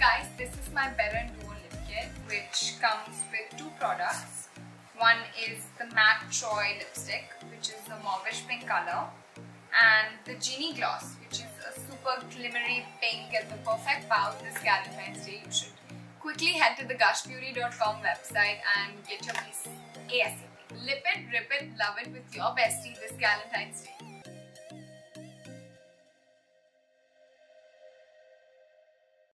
guys, this is my Better and Duo lip kit, which comes with two products. One is the matte Troy lipstick, which is a mauvish pink color, and the Jini gloss, which is a super glimmery pink and the perfect bow this Galentine's Day. You should quickly head to the gushbeauty.com website and get your piece ASAP. Lip it, rip it, love it with your bestie this Galentine's Day.